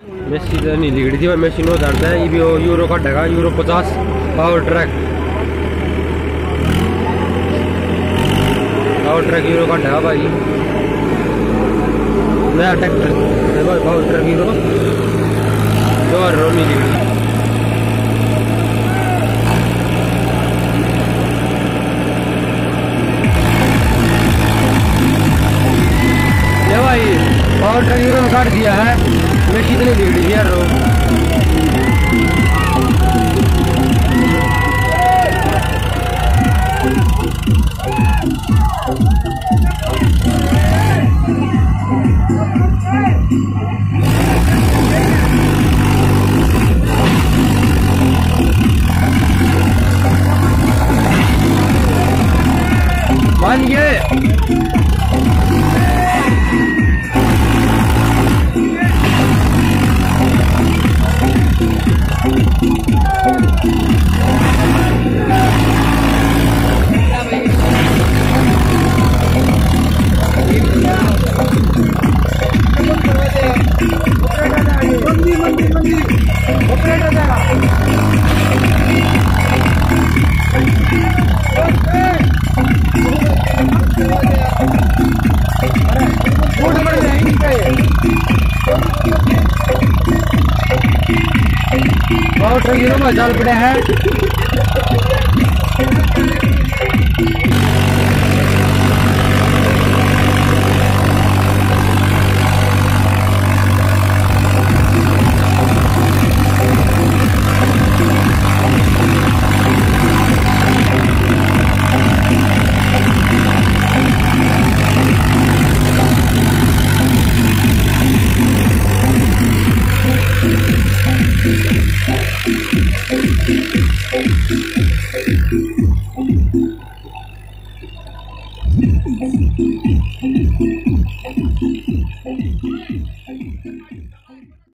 Messi तो नहीं लिखी थी भाई, मेसी नो दर्द है। ये भी यूरो का ढगा, यूरो 50 पावर ट्रैक यूरो का ढगा भाई। नया ट्रैक्टर पावर ट्रैक यूरो जो रोनी लिखी भाई। पावर ट्रैक यूरो में काट दिया है, मेसी तो नहीं बिगड़ी यार रो। मान गए बहुत में जाल पड़े हैं।